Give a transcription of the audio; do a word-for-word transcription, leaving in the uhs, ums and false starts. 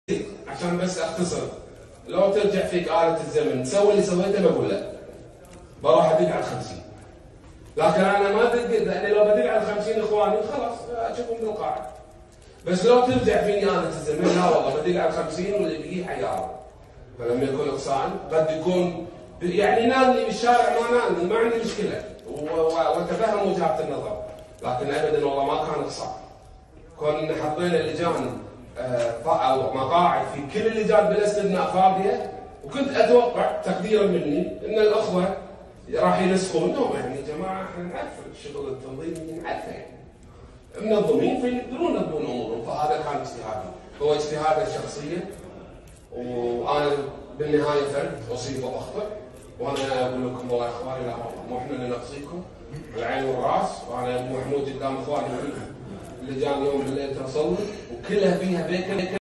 عشان بس اختصر، لو ترجع فيك آلة الزمن تسوي اللي سويته بقول لا بروح ادق على الخمسين، لكن انا ما ادق لاني لو بدق على الخمسين اخواني خلاص اشوفهم بالقاعة. بس لو ترجع فيني آلة الزمن لا والله بدق على الخمسين واللي بقيه حياره. فلما يكون اقصان قد يكون يعني نالني بالشارع ما نالني ما عندي مشكله واتفهم وجهات النظر، لكن ابدا والله ما كان اقصان. كون ان حطينا لجان او مقاعد في كل اللجان بالاستثناء فاضيه، وكنت اتوقع تقديرا مني ان الاخوه راح ينسقون. انهم يعني يا جماعه احنا نعرف الشغل التنظيمي نعرفه يعني منظمين فيقدرون يضبطون امورهم، فهذا كان اجتهادي، هو اجتهاده الشخصيه. وانا بالنهايه فرد اصيب واخطئ، وانا اقول لكم والله يا اخواني لا والله مو احنا اللي نقصيكم العين والراس، وانا ابو محمود قدام اخواني اللجان يوم بالليل توصل وكلها فيها بيكر